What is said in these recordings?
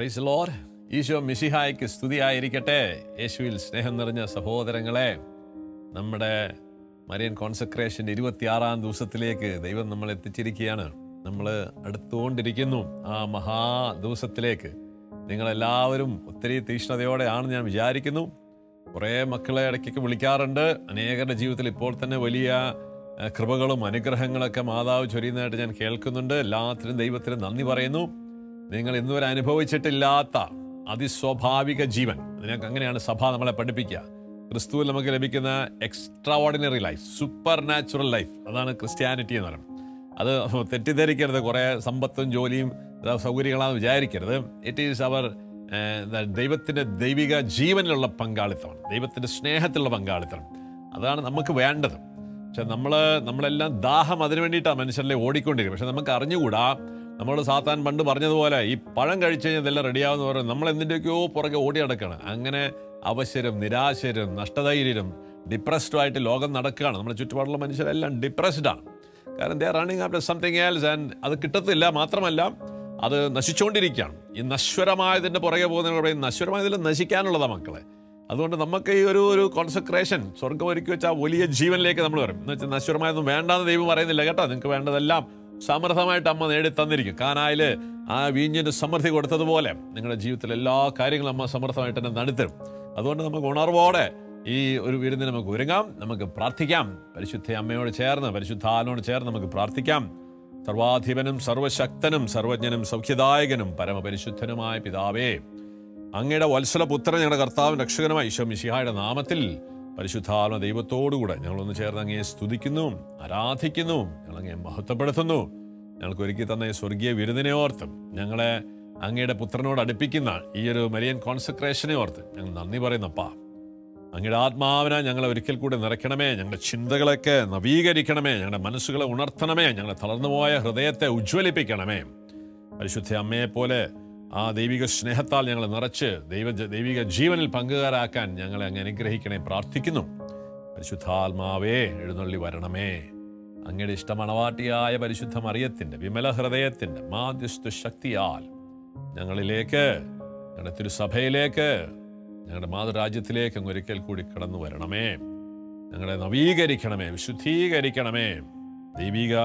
Praise the Lord. Isho മിശിഹായ്ക്ക് സ്തുതിയായിരിക്കട്ടെ. യേശുവിൽ സ്നേഹം നിറഞ്ഞ സഹോദരങ്ങളെ, നമ്മുടെ മരിയൻ കോൺസെക്രേഷൻ്റെ 26-ാം ദിവസത്തിലേക്ക് ദൈവം നമ്മൾ എത്തിച്ചിരിക്കുകയാണ്. നമ്മൾ അടുത്തുകൊണ്ടിരിക്കുന്നു ആ മഹാദിവസത്തിലേക്ക്. നിങ്ങളെല്ലാവരും ഒത്തിരി തീഷ്ണതയോടെയാണെന്ന് ഞാൻ വിചാരിക്കുന്നു. കുറേ മക്കളെ ഇടയ്ക്കൊക്കെ വിളിക്കാറുണ്ട്. അനേകരുടെ ജീവിതത്തിൽ ഇപ്പോൾ തന്നെ വലിയ കൃപകളും അനുഗ്രഹങ്ങളൊക്കെ മാതാവ് ചൊരിയുന്നതായിട്ട് ഞാൻ കേൾക്കുന്നുണ്ട്. എല്ലാത്തിനും ദൈവത്തിന് നന്ദി പറയുന്നു. നിങ്ങൾ ഇന്നുവരെ അനുഭവിച്ചിട്ടില്ലാത്ത അതിസ്വാഭാവിക ജീവൻ, അതിനൊക്കെ അങ്ങനെയാണ് സഭ നമ്മളെ പഠിപ്പിക്കുക. ക്രിസ്തുവിൽ നമുക്ക് ലഭിക്കുന്ന extraordinary life, supernatural life, അതാണ് ക്രിസ്ത്യാനിറ്റി എന്ന് പറയുന്നത്. അത് തെറ്റിദ്ധരിക്കരുത്. കുറേ സമ്പത്തും ജോലിയും സൗകര്യങ്ങളാണെന്ന് വിചാരിക്കരുത്. ഇറ്റ് ഈസ് അവർ ദൈവത്തിൻ്റെ ദൈവിക ജീവനിലുള്ള പങ്കാളിത്തമാണ്, ദൈവത്തിൻ്റെ സ്നേഹത്തിലുള്ള പങ്കാളിത്തം. അതാണ് നമുക്ക് വേണ്ടത്. പക്ഷെ നമ്മളെല്ലാം ദാഹം അതിനു വേണ്ടിയിട്ടാണ് മനുഷ്യരിലെ ഓടിക്കൊണ്ടിരിക്കുന്നത്. പക്ഷെ നമുക്ക് അറിഞ്ഞുകൂടാ. നമ്മളോട് സാത്താൻ പണ്ട് പറഞ്ഞതുപോലെ ഈ പഴം കഴിച്ചു കഴിഞ്ഞാൽ ഇതെല്ലാം റെഡിയാവുമെന്ന് പറയുന്നത് നമ്മൾ എന്തിൻ്റെയൊക്കെയോ പുറകെ ഓടി നടക്കുകയാണ്. അങ്ങനെ അവശരും നിരാശരും നഷ്ടധൈര്യരും ഡിപ്രസ്ഡും ആയിട്ട് ലോകം നടക്കുകയാണ്. നമ്മുടെ ചുറ്റുപാടുള്ള മനുഷ്യരെല്ലാം ഡിപ്രസ്ഡാണ്. കാരണം they are running after something else and അത് കിട്ടത്തില്ല. മാത്രമല്ല അത് നശിച്ചുകൊണ്ടിരിക്കുകയാണ്. ഈ നശ്വരമായതിൻ്റെ പുറകെ പോകുന്നതിന് നശ്വരമായതിൽ നശിക്കാനുള്ളതാണ് മക്കളെ. അതുകൊണ്ട് നമുക്ക് ഈ ഒരു കോൺസെക്രേഷൻ, സ്വർഗ്ഗം ഒരുക്കി വെച്ച ആ വലിയ ജീവനിലേക്ക് നമ്മൾ വരും. എന്ന് വെച്ചാൽ നശ്വരമായതൊന്നും വേണ്ടാന്ന് ദൈവം പറയുന്നില്ല കേട്ടോ. നിങ്ങൾക്ക് വേണ്ടതെല്ലാം സമൃദ്ധമായിട്ട് അമ്മ നേടിത്തന്നിരിക്കും. കാനായിൽ ആ വീഞ്ഞിന് സമൃദ്ധി കൊടുത്തതുപോലെ നിങ്ങളുടെ ജീവിതത്തിൽ എല്ലാ കാര്യങ്ങളും അമ്മ സമൃദ്ധമായിട്ട് തന്നെ നടത്തരും. അതുകൊണ്ട് നമുക്ക് ഉണർവോടെ ഈ ഒരു വിരുന്നിന് നമുക്ക് ഒരുങ്ങാം, നമുക്ക് പ്രാർത്ഥിക്കാം. പരിശുദ്ധ അമ്മയോട് ചേർന്ന്, പരിശുദ്ധാനോട് ചേർന്ന് നമുക്ക് പ്രാർത്ഥിക്കാം. സർവാധിപനും സർവശക്തനും സർവജ്ഞനും സൗഖ്യദായകനും പരമപരിശുദ്ധനുമായ പിതാവേ, അങ്ങയുടെ വത്സലപുത്രൻ ഞങ്ങളുടെ കർത്താവും രക്ഷകനുമായ ഈശോ മിശിഹായുടെ നാമത്തിൽ പരിശുദ്ധാത്മ ദൈവത്തോടുകൂടെ ഞങ്ങളൊന്ന് ചേർന്ന് അങ്ങയെ സ്തുതിക്കുന്നു, ആരാധിക്കുന്നു, ഞങ്ങളങ്ങയെ മഹത്വപ്പെടുത്തുന്നു. ഞങ്ങൾക്ക് ഒരുക്കി തന്ന ഈ സ്വർഗീയ വിരുന്നിനെ ഓർത്തും ഞങ്ങളെ അങ്ങയുടെ പുത്രനോട് അടുപ്പിക്കുന്ന ഈ ഒരു മരിയൻ കോൺസെക്രേഷനെ ഓർത്ത് ഞങ്ങൾ നന്ദി പറയുന്നപ്പാ. അങ്ങയുടെ ആത്മാവിനെ ഞങ്ങളെ ഒരിക്കൽ കൂടെ നിറയ്ക്കണമേ. ഞങ്ങളുടെ ചിന്തകളൊക്കെ നവീകരിക്കണമേ. ഞങ്ങളുടെ മനസ്സുകളെ ഉണർത്തണമേ. ഞങ്ങളെ തളർന്നുപോയ ഹൃദയത്തെ ഉജ്ജ്വലിപ്പിക്കണമേ. പരിശുദ്ധ അമ്മയെപ്പോലെ ആ ദൈവിക സ്നേഹത്താൽ ഞങ്ങളെ നിറച്ച് ദൈവിക ജീവനിൽ പങ്കുകാരാക്കാൻ ഞങ്ങളെ അങ്ങ് അനുഗ്രഹിക്കണേ പ്രാർത്ഥിക്കുന്നു. പരിശുദ്ധാത്മാവേ, എഴുന്നള്ളി വരണമേ. അങ്ങയുടെ ഇഷ്ടമണവാട്ടിയായ പരിശുദ്ധ മറിയത്തിൻ്റെ വിമല ഹൃദയത്തിൻ്റെ മാധ്യസ്ഥ ശക്തിയാൽ ഞങ്ങളിലേക്ക്, ഞങ്ങളുടെ തിരുസഭയിലേക്ക്, ഞങ്ങളുടെ മാതൃരാജ്യത്തിലേക്ക് അങ്ങ് ഒരിക്കൽ കൂടി കടന്നു വരണമേ. ഞങ്ങളെ നവീകരിക്കണമേ, വിശുദ്ധീകരിക്കണമേ. ദൈവിക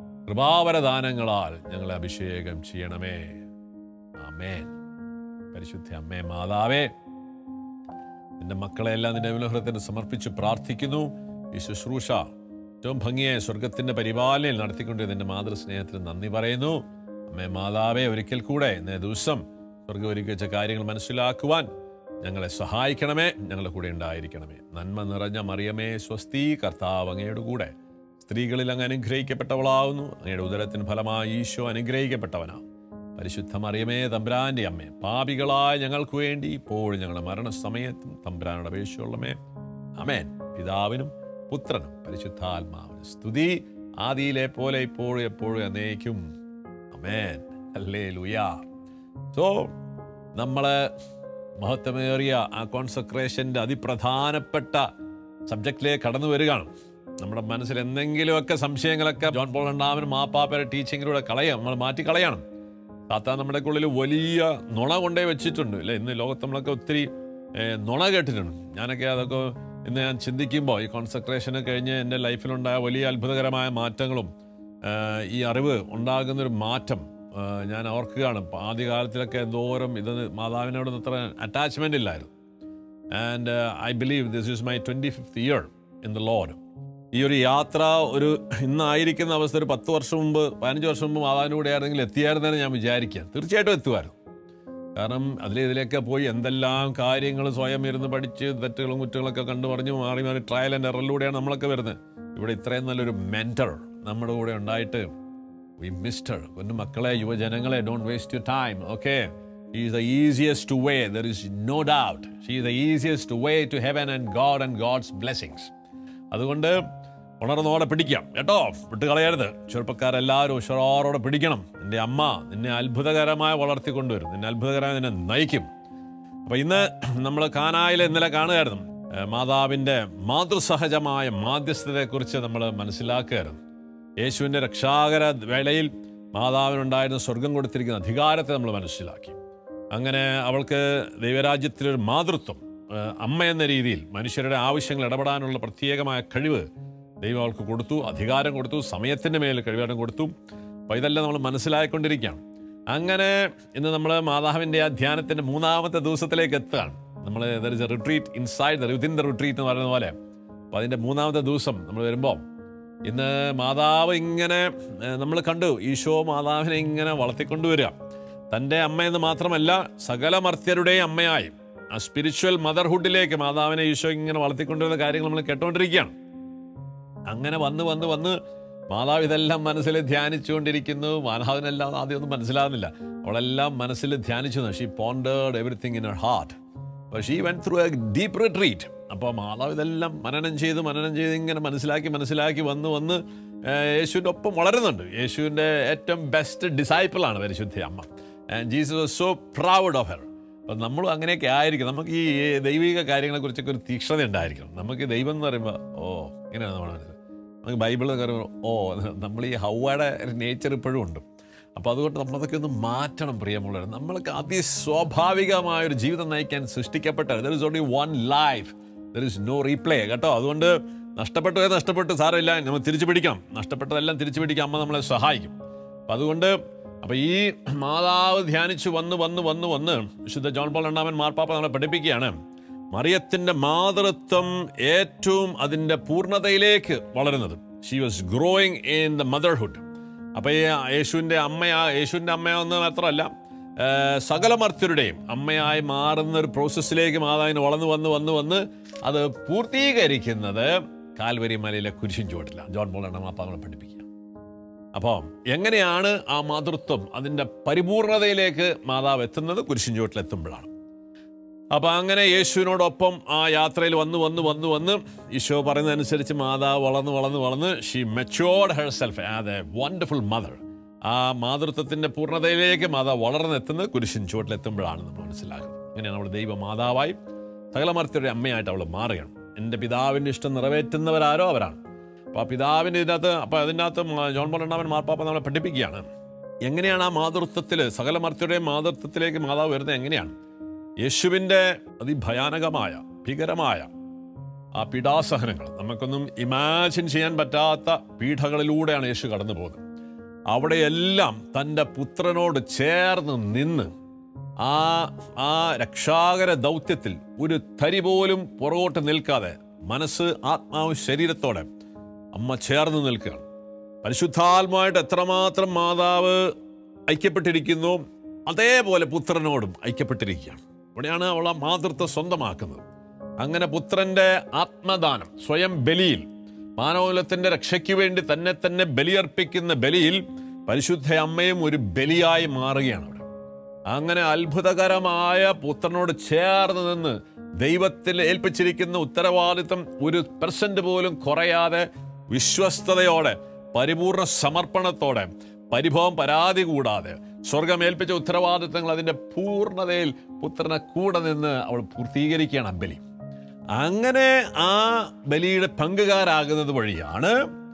കൃപാവരദാനങ്ങളാൽ ഞങ്ങളെ അഭിഷേകം ചെയ്യണമേ. ആമേൻ. പരിശുദ്ധ അമ്മേ മാതാവേ, നിന്റെ മക്കളെല്ലാം നിന്റെ വിമലഹൃദയത്തിന് സമർപ്പിച്ച് പ്രാർത്ഥിക്കുന്നു. ഈ ശുശ്രൂഷ ഏറ്റവും ഭംഗിയായ സ്വർഗത്തിന്റെ പരിപാലനയിൽ നടത്തിക്കൊണ്ട് നിന്റെ മാതൃസ്നേഹത്തിന് നന്ദി പറയുന്നു. അമ്മേ മാതാവേ, ഒരിക്കൽ കൂടെ ഇന്നേ ദിവസം സ്വർഗം ഒരുക്കി വെച്ച കാര്യങ്ങൾ മനസ്സിലാക്കുവാൻ ഞങ്ങളെ സഹായിക്കണമേ. ഞങ്ങളുടെ കൂടെ ഉണ്ടായിരിക്കണമേ. നന്മ നിറഞ്ഞ മറിയമേ സ്വസ്തി, കർത്താവ് അങ്ങയുടെ കൂടെ സ്ത്രീകളിൽ അങ്ങ് അനുഗ്രഹിക്കപ്പെട്ടവളാവുന്നു. അങ്ങയുടെ ഉദരത്തിന് ഫലമായി ഈശോ അനുഗ്രഹിക്കപ്പെട്ടവനാണ്. പരിശുദ്ധ മറിയമേ തമ്പുരാന്റെ അമ്മേ, പാപികളായ ഞങ്ങൾക്ക് വേണ്ടി ഇപ്പോഴും ഞങ്ങളുടെ മരണസമയത്തും തമ്പുരാനോട് അപേക്ഷയുള്ളമേ. ആമേൻ. പിതാവിനും പുത്രനും പരിശുദ്ധാത്മാവിനും സ്തുതി, ആദിയിലെ പോലെ ഇപ്പോഴും എപ്പോഴും എന്നേക്കും. ആമേൻ. ഹല്ലേലൂയ. സോ നമ്മള് മഹത്വമേറിയ ആ കോൺസെക്രേഷൻ്റെ അതിപ്രധാനപ്പെട്ട സബ്ജക്റ്റിലേക്ക് കടന്നു വരികയാണ്. നമ്മുടെ മനസ്സിൽ എന്തെങ്കിലുമൊക്കെ സംശയങ്ങളൊക്കെ ജോൺ പോൾ രണ്ടാമൻ മാപ്പാപ്പയുടെ ടീച്ചിങ്ങിലൂടെ നമ്മൾ മാറ്റിക്കളയണം. സാത്താൻ നമ്മുടെ ഉള്ളിൽ വലിയ നുണ കൊണ്ടേ വെച്ചിട്ടുണ്ട് അല്ലേ. ഇന്ന് ലോകത്ത് നമ്മളൊക്കെ ഒത്തിരി നുണ കേട്ടിട്ടുണ്ട്. ഞാനൊക്കെ അതൊക്കെ ഇന്ന് ഞാൻ ചിന്തിക്കുമ്പോൾ ഈ കോൺസെക്രേഷന് കഴിഞ്ഞ് എൻ്റെ ലൈഫിലുണ്ടായ വലിയ അത്ഭുതകരമായ മാറ്റങ്ങളും ഈ അറിവ് ഉണ്ടാകുന്നൊരു മാറ്റം ഞാൻ ഓർക്കുകയാണ്. ആദ്യകാലത്തിലൊക്കെ എന്തോരം ഇത് മാതാവിനോടൊന്നും അത്ര അറ്റാച്ച്മെൻ്റ് ഇല്ലായിരുന്നു. And I believe this is my 25th year in the lord. ഈ ഒരു യാത്ര ഇന്നായിരിക്കുന്ന അവസ്ഥ ഒരു 10 വർഷം മുമ്പ് 15 വർഷം മുമ്പ് മാതാവിൻ്റെ കൂടെ ആയിരുന്നെങ്കിൽ എത്തിയായിരുന്നതെന്ന് ഞാൻ വിചാരിക്കുക. തീർച്ചയായിട്ടും എത്തുമായിരുന്നു. കാരണം ഇതിലേക്ക് പോയി എന്തെല്ലാം കാര്യങ്ങൾ സ്വയം ഇരുന്ന് പഠിച്ച് തെറ്റുകളും കുറ്റങ്ങളൊക്കെ കണ്ടു പറഞ്ഞു മാറി ട്രയൽ ആൻഡ് എററിലൂടെയാണ് നമ്മളൊക്കെ വരുന്നത്. ഇവിടെ ഇത്രയും നല്ലൊരു മെൻറ്റർ നമ്മുടെ കൂടെ ഉണ്ടായിട്ട് വി മിസ്റ്റർ ഒന്ന് മക്കളെ, യുവജനങ്ങളെ, don't waste your time. Okay, she is the easiest way, there is no doubt. She is the easiest way to heaven and God's blessings. അതുകൊണ്ട് ഉണർന്നോടെ പിടിക്കാം കേട്ടോ, വിട്ട് കളയരുത്. ചെറുപ്പക്കാരെല്ലാവരും ഉഷാറോടെ പിടിക്കണം. നിന്റെ അമ്മ നിന്നെ അത്ഭുതകരമായി വളർത്തിക്കൊണ്ടുവരും, നിന്നെ അത്ഭുതകരമായി നിന്നെ നയിക്കും. അപ്പം ഇന്ന് നമ്മൾ കാനായിൽ ഇന്നലെ കാണുകയായിരുന്നു. മാതാവിൻ്റെ മാതൃസഹജമായ മാധ്യസ്ഥതയെക്കുറിച്ച് നമ്മൾ മനസ്സിലാക്കുകയായിരുന്നു. യേശുവിൻ്റെ രക്ഷാകര വേളയിൽ മാതാവിനുണ്ടായിരുന്ന സ്വർഗം കൊടുത്തിരിക്കുന്ന അധികാരത്തെ നമ്മൾ മനസ്സിലാക്കി. അങ്ങനെ അവൾക്ക് ദൈവരാജ്യത്തിലൊരു മാതൃത്വം, അമ്മ എന്ന രീതിയിൽ മനുഷ്യരുടെ ആവശ്യങ്ങൾ ഇടപെടാനുള്ള പ്രത്യേകമായ കഴിവ് ദൈവം അവൾക്ക് കൊടുത്തു, അധികാരം കൊടുത്തു, സമയത്തിൻ്റെ മേൽ കഴിവാരം കൊടുത്തു. അപ്പോൾ ഇതെല്ലാം നമ്മൾ മനസ്സിലായിക്കൊണ്ടിരിക്കുകയാണ്. അങ്ങനെ ഇന്ന് നമ്മൾ മാതാവിൻ്റെ ആ ധ്യാനത്തിൻ്റെ 3-ാമത്തെ ദിവസത്തിലേക്ക് എത്തുകയാണ്. നമ്മൾ there is a retreat inside within the retreat എന്ന് പറയുന്ന പോലെ. അപ്പോൾ അതിൻ്റെ 3-ാമത്തെ ദിവസം നമ്മൾ വരുമ്പോൾ ഇന്ന് മാതാവ് ഇങ്ങനെ നമ്മൾ കണ്ടു, ഈശോ മാതാവിനെ ഇങ്ങനെ വളർത്തിക്കൊണ്ടുവരിക. തൻ്റെ അമ്മയെന്ന് മാത്രമല്ല, സകല മർത്യരുടെയും അമ്മയായി ആ സ്പിരിച്വൽ മദർഹുഡിലേക്ക് മാതാവിനെ ഈശോ ഇങ്ങനെ വളർത്തിക്കൊണ്ടുവരുന്ന കാര്യങ്ങൾ നമ്മൾ കേട്ടോണ്ടിരിക്കുകയാണ്. അങ്ങനെ വന്ന് മാതാവ് ഇതെല്ലാം മനസ്സിൽ ധ്യാനിച്ചുകൊണ്ടിരിക്കുന്നു. മാതാവിനെല്ലാം ആദ്യമൊന്നും മനസ്സിലാകുന്നില്ല, അവളെല്ലാം മനസ്സിൽ ധ്യാനിച്ചു. She pondered everything in her heart. അപ്പോൾ she went through a deep retreat. അപ്പോൾ മാതാവ് ഇതെല്ലാം മനനം ചെയ്ത് ഇങ്ങനെ മനസ്സിലാക്കി വന്ന് യേശുവിൻ്റെ ഒപ്പം വളരുന്നുണ്ട്. യേശുവിൻ്റെ ഏറ്റവും ബെസ്റ്റ് ഡിസൈപ്പിളാണ് പരിശുദ്ധ അമ്മ. And Jesus was so proud of her. അപ്പം നമ്മളും അങ്ങനെയൊക്കെ ആയിരിക്കും. നമുക്ക് ഈ ദൈവിക കാര്യങ്ങളെക്കുറിച്ചൊക്കെ ഒരു തീക്ഷ്ണത ഉണ്ടായിരിക്കണം. നമുക്ക് ദൈവം എന്ന് പറയുമ്പോൾ ഇങ്ങനെയാണ് നമ്മൾ നമുക്ക് ബൈബിളെന്ന് പറയുമ്പോൾ നമ്മൾ ഈ ഹൗവയുടെ നേച്ചർ ഇപ്പോഴും ഉണ്ട്. അപ്പോൾ അതുകൊണ്ട് നമ്മളതൊക്കെ ഒന്ന് മാറ്റണം പ്രിയമുള്ളവർ. നമ്മൾക്ക് അതിസ്വാഭാവികമായൊരു ജീവിതം നയിക്കാൻ സൃഷ്ടിക്കപ്പെട്ട there is only one life, there is no replay കേട്ടോ. അതുകൊണ്ട് നഷ്ടപ്പെട്ടു സാരമില്ല, നമ്മൾ തിരിച്ചു പിടിക്കണം. നഷ്ടപ്പെട്ടതെല്ലാം തിരിച്ചു പിടിക്കാൻ അമ്മ നമ്മളെ സഹായിക്കും. അപ്പം അതുകൊണ്ട് ഈ മാതാവ് ധ്യാനിച്ച് വന്ന് വിശുദ്ധ ജോൺ പോൾ രണ്ടാമൻ മാർപ്പാപ്പ നമ്മളെ പഠിപ്പിക്കുകയാണ്, മറിയത്തിൻ്റെ മാതൃത്വം ഏറ്റവും അതിൻ്റെ പൂർണ്ണതയിലേക്ക് വളരുന്നത്. She was growing in the motherhood. അപ്പോൾ ഈ യേശുവിൻ്റെ അമ്മയൊന്നും മാത്രമല്ല, സകല മർത്യരുടെയും അമ്മയായി മാറുന്ന ഒരു പ്രോസസ്സിലേക്ക് മാതാവിന് വന്ന് അത് പൂർത്തീകരിക്കുന്നത് കാൽവരി മലയിലെ കുരിശിൻ ചുവട്ടിലാണ്. ജോൺ പോൾ രണ്ടാമൻ നമ്മളെ പഠിപ്പിക്കുക. അപ്പോൾ എങ്ങനെയാണ് ആ മാതൃത്വം അതിൻ്റെ പരിപൂർണതയിലേക്ക് മാതാവ് എത്തുന്നത്? കുരിശിൻ ചുവട്ടിലെത്തുമ്പോഴാണ്. അപ്പോൾ അങ്ങനെ യേശുവിനോടൊപ്പം ആ യാത്രയിൽ വന്ന് ഈശോ പറയുന്നതനുസരിച്ച് മാതാവ് വളർന്ന് she matured herself as a wonderful mother. ആ മാതൃത്വത്തിൻ്റെ പൂർണ്ണതയിലേക്ക് മാതാവ് വളർന്നെത്തുന്നത് കുരിശിൻ ചുവട്ടിലെത്തുമ്പോഴാണ് നമ്മൾ മനസ്സിലാക്കുന്നത്. അങ്ങനെയാണ് അവൾ ദൈവ മാതാവായി സകല മർത്യരുടെ അമ്മയായിട്ട് അവൾ മാറുകയാണ്. എൻ്റെ പിതാവിൻ്റെ ഇഷ്ടം നിറവേറ്റുന്നവരാരോ അവരാണ്. അപ്പോൾ ആ പിതാവിൻ്റെ അതിനകത്ത് ജോൺ പോൾ രണ്ടാമൻ മാർപ്പാപ്പ നമ്മളെ പഠിപ്പിക്കുകയാണ്, എങ്ങനെയാണ് ആ മാതൃത്വത്തിൽ സകല മർത്യരുടെയും മാതൃത്വത്തിലേക്ക് മാതാവ് വരുന്നത് എങ്ങനെയാണ്. യേശുവിൻ്റെ അതിഭയാനകമായ ഭീകരമായ ആ പീഡാസഹനങ്ങൾ, നമുക്കൊന്നും ഇമാജിൻ ചെയ്യാൻ പറ്റാത്ത പീഡകളിലൂടെയാണ് യേശു കടന്നു പോകുന്നത്. അവിടെയെല്ലാം തൻ്റെ പുത്രനോട് ചേർന്ന് നിന്ന് ആ രക്ഷാകര ദൗത്യത്തിൽ ഒരു തരി പോലും പുറകോട്ട് നിൽക്കാതെ മനസ്സ് ആത്മാവ് ശരീരത്തോടെ അമ്മ ചേർന്ന് നിൽക്കുകയാണ്. പരിശുദ്ധാത്മാവായിട്ട് എത്രമാത്രം മാതാവ് ഐക്യപ്പെട്ടിരിക്കുന്നു, അതേപോലെ പുത്രനോടും ഐക്യപ്പെട്ടിരിക്കുകയാണ്. ഇവിടെയാണ് അവൾ ആ മാതൃത്വം സ്വന്തമാക്കുന്നത്. അങ്ങനെ പുത്രൻ്റെ ആത്മദാനം, സ്വയം ബലിയിൽ, മാനവകുലത്തിൻ്റെ രക്ഷയ്ക്ക് വേണ്ടി തന്നെ ബലിയർപ്പിക്കുന്ന ബലിയിൽ പരിശുദ്ധ അമ്മയും ഒരു ബലിയായി മാറുകയാണ് അവിടെ. അങ്ങനെ അത്ഭുതകരമായ പുത്രനോട് ചേർന്ന് നിന്ന് ദൈവത്തിൽ ഏൽപ്പിച്ചിരിക്കുന്ന ഉത്തരവാദിത്വം 1% പോലും കുറയാതെ വിശ്വസ്തയോടെ പരിപൂർണ സമർപ്പണത്തോടെ പരിഭവം പരാതി കൂടാതെ സ്വർഗം ഏൽപ്പിച്ച ഉത്തരവാദിത്തങ്ങൾ അതിൻ്റെ പൂർണ്ണതയിൽ പുത്രനെ കൂടെ നിന്ന് അവൾ പൂർത്തീകരിക്കുകയാണ് ആ ബലി. അങ്ങനെ ആ ബലിയുടെ പങ്കുകാരാകുന്നത് വഴിയാണ്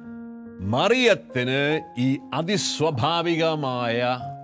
മറിയത്തിന് ഈ അതിസ്വാഭാവികമായ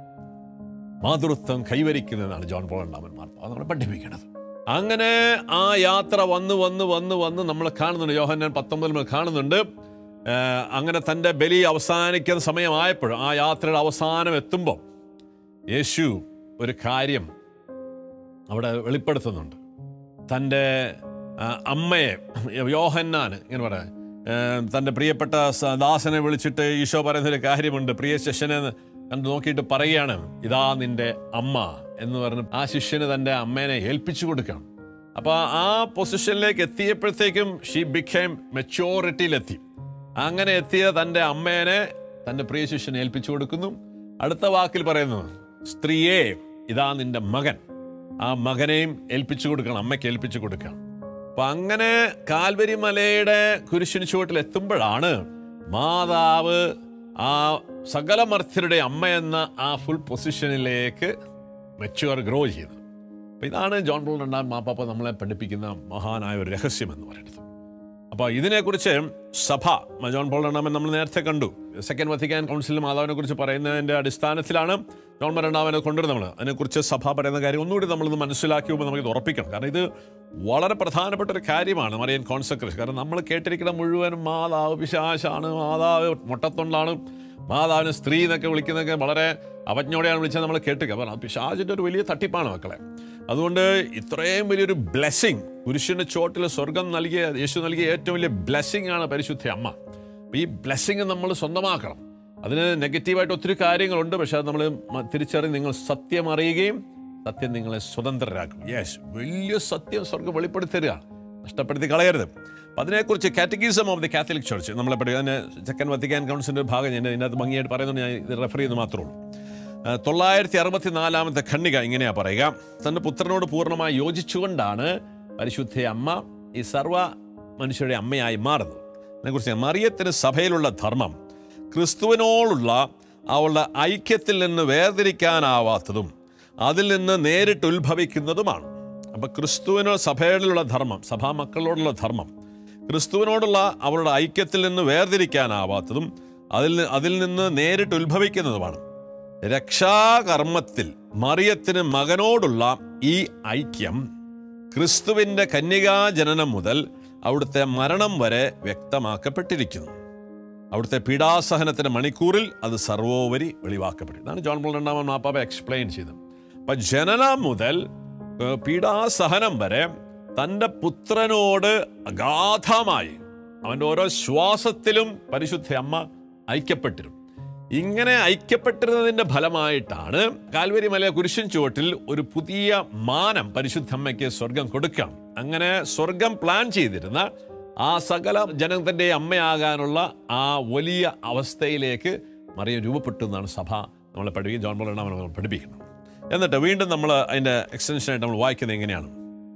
മാതൃത്വം കൈവരിക്കുന്നതെന്നാണ് ജോൺ പോൾ രണ്ടാമൻ മാർപ്പാപ്പ നമ്മളെ പഠിപ്പിക്കുന്നത്. അങ്ങനെ ആ യാത്ര വന്ന് നമ്മൾ കാണുന്നുണ്ട്. യോഹന്നാൻ 19 നമ്മൾ കാണുന്നുണ്ട്. അങ്ങനെ തൻ്റെ ബലി അവസാനിക്കുന്ന സമയമായപ്പോൾ, ആ യാത്രയുടെ അവസാനം എത്തുമ്പോൾ യേശു ഒരു കാര്യം അവിടെ വെളിപ്പെടുത്തുന്നുണ്ട്. തൻ്റെ അമ്മയെ യോഹന്നാൻ ഇങ്ങനെ പറയാം, തൻ്റെ പ്രിയപ്പെട്ട ദാസനെ വിളിച്ചിട്ട് ഈശോ പറയുന്നൊരു കാര്യമുണ്ട്. പ്രിയ ശിഷ്യനെ കണ്ടു നോക്കിയിട്ട് പറയുകയാണ്, ഇതാ നിൻ്റെ അമ്മ എന്ന് പറഞ്ഞ് ആ ശിഷ്യന് തൻ്റെ അമ്മേനെ ഏൽപ്പിച്ചു കൊടുക്കണം. അപ്പോൾ ആ പൊസിഷനിലേക്ക് എത്തിയപ്പോഴത്തേക്കും ഷീ ബിക്കേം മെച്യൂരിറ്റിയിലെത്തി. അങ്ങനെ എത്തിയ തൻ്റെ അമ്മേനെ തൻ്റെ പ്രിയ ശിഷ്യനെ ഏൽപ്പിച്ചു കൊടുക്കുന്നു. അടുത്ത വാക്കിൽ പറയുന്നു, സ്ത്രീയെ ഇതാ നിൻ്റെ മകൻ. ആ മകനെയും ഏൽപ്പിച്ചു കൊടുക്കണം, അമ്മയ്ക്ക് ഏൽപ്പിച്ചു കൊടുക്കണം. അപ്പം അങ്ങനെ കാൽവരി മലയുടെ കുരിശിന് ചുവട്ടിൽ എത്തുമ്പോഴാണ് മാതാവ് ആ സകല മർത്യരുടെ അമ്മ എന്ന ആ ഫുൾ പൊസിഷനിലേക്ക് മെച്യൂർ ഗ്രോ ചെയ്യുന്നത്. അപ്പം ഇതാണ് ജോൺ പോൾ രണ്ടാമൻ മാർപ്പാപ്പ നമ്മളെ പഠിപ്പിക്കുന്ന മഹാനായ ഒരു രഹസ്യം എന്ന് പറയുന്നത്. അപ്പോൾ ഇതിനെക്കുറിച്ച് സഭ, ജോൺ പോൾ രണ്ടാമൻ നമ്മൾ നേരത്തെ കണ്ടു, സെക്കൻഡ് വത്തിക്കാൻ കൗൺസിലിൽ മാതാവിനെ കുറിച്ച് പറയുന്നതിൻ്റെ അടിസ്ഥാനത്തിലാണ് ജോൺ പോൾ രണ്ടാമനെ കൊണ്ടുവരുന്നത്. നമ്മൾ അതിനെക്കുറിച്ച് സഭ പറയുന്ന കാര്യം ഒന്നുകൂടി നമ്മളിത് മനസ്സിലാക്കി പോകുമ്പോൾ നമുക്കിത് ഉറപ്പിക്കണം. കാരണം ഇത് വളരെ പ്രധാനപ്പെട്ട ഒരു കാര്യമാണ് മറിയൻ കോൺസെക്രേഷൻ. കാരണം നമ്മൾ കേട്ടിരിക്കുന്ന മുഴുവനും മാതാവ് പിശാചാണ്, മാതാവ് മുട്ടത്തൊണ്ടാണ്, മാതാവിന് സ്ത്രീ എന്നൊക്കെ വിളിക്കുന്നതൊക്കെ വളരെ അവജ്ഞയോടെയാണ് വിളിച്ചാൽ നമ്മൾ കേട്ടിരിക്കുക. അപ്പോൾ പിശാചിൻ്റെ ഒരു വലിയ തട്ടിപ്പാണ് മക്കളെ. അതുകൊണ്ട് ഇത്രയും വലിയൊരു ബ്ലെസ്സിങ്, പുരുഷൻ്റെ ചോട്ടിൽ സ്വർഗം നൽകിയ യേശു നൽകിയ ഏറ്റവും വലിയ ബ്ലെസ്സിങ് ആണ് പരിശുദ്ധ അമ്മ. അപ്പോൾ ഈ ബ്ലെസ്സിങ് നമ്മൾ സ്വന്തമാക്കണം. അതിന് നെഗറ്റീവായിട്ട് ഒത്തിരി കാര്യങ്ങളുണ്ട്, പക്ഷേ അത് നമ്മൾ തിരിച്ചറിഞ്ഞ് നിങ്ങൾ സത്യം അറിയുകയും സത്യം നിങ്ങളെ സ്വതന്ത്രരാക്കും. യെസ്, വലിയ സത്യം സ്വർഗം വെളിപ്പെടുത്തരുക, നഷ്ടപ്പെടുത്തി കളയരുത്. അപ്പം അതിനെക്കുറിച്ച് catechism of the Catholic church നമ്മളെ പഠിക്കുക. അതിന് സെക്കൻഡ് വത്തിക്കാൻ കൗൺസിലിൻ്റെ ഒരു ഭാഗം ഞാൻ ഇതിനകത്ത് ഭംഗിയായിട്ട് പറയുന്നത് ഞാൻ ഇത് റെഫർ ചെയ്യുന്നത് മാത്രമേ ഉള്ളൂ. 964 ഖണ്ഡിക ഇങ്ങനെയാണ് പറയുക: തൻ്റെ പുത്രനോട് പൂർണ്ണമായി യോജിച്ചുകൊണ്ടാണ് പരിശുദ്ധ അമ്മ ഈ സർവ്വ മനുഷ്യരുടെ അമ്മയായി മാറുന്നത്. അതിനെക്കുറിച്ച് മറിയത്തിന് സഭയിലുള്ള ധർമ്മം ക്രിസ്തുവിനോടുള്ള അവളുടെ ഐക്യത്തിൽ നിന്ന് വേർതിരിക്കാനാവാത്തതും അതിൽ നിന്ന് നേരിട്ട് ഉത്ഭവിക്കുന്നതുമാണ്. അപ്പം ക്രിസ്തുവിനോ സഭയിലുള്ള ധർമ്മം, സഭാമക്കളോടുള്ള ധർമ്മം ക്രിസ്തുവിനോടുള്ള അവളുടെ ഐക്യത്തിൽ നിന്ന് വേർതിരിക്കാനാവാത്തതും അതിൽ നിന്ന് നേരിട്ട് ഉത്ഭവിക്കുന്നതുമാണ്. രക്ഷാകർമ്മത്തിൽ മറിയത്തിന് മകനോടുള്ള ഈ ഐക്യം ക്രിസ്തുവിൻ്റെ കന്യകാജനനം മുതൽ അവിടുത്തെ മരണം വരെ വ്യക്തമാക്കപ്പെട്ടിരിക്കുന്നു. അവിടുത്തെ പീഡാസഹനത്തിൻ്റെ മണിക്കൂറിൽ അത് സർവോപരി വെളിവാക്കപ്പെട്ടു. ഇതാണ് ജോൺ പോൾ രണ്ടാമൻ മാപ്പാപ്പ എക്സ്പ്ലെയിൻ ചെയ്തത്. അപ്പം ജനനം മുതൽ പീഡാസഹനം വരെ തൻ്റെ പുത്രനോട് അഗാധമായി അവൻ്റെ ഓരോ ശ്വാസത്തിലും പരിശുദ്ധ അമ്മ ഐക്യപ്പെട്ടിരുന്നു. ഇങ്ങനെ ഐക്യപ്പെട്ടിരുന്നതിൻ്റെ ഫലമായിട്ടാണ് കാൽവരി മല കുരിശിൻ ചുവട്ടിൽ ഒരു പുതിയ മാനം പരിശുദ്ധമ്മയ്ക്ക് സ്വർഗം കൊടുക്കണം. അങ്ങനെ സ്വർഗം പ്ലാൻ ചെയ്തിരുന്ന ആ സകല ജനത്തിൻ്റെ അമ്മയാകാനുള്ള ആ വലിയ അവസ്ഥയിലേക്ക് മറിയം രൂപപ്പെട്ടു എന്നാണ് സഭ നമ്മളെ പഠിപ്പിക്കും, ജോൺ പോൾ രണ്ടാമൻ നമ്മൾ പഠിപ്പിക്കണം. എന്നിട്ട് വീണ്ടും നമ്മൾ അതിൻ്റെ എക്സ്റ്റൻഷനായിട്ട് നമ്മൾ വായിക്കുന്നത് എങ്ങനെയാണ്: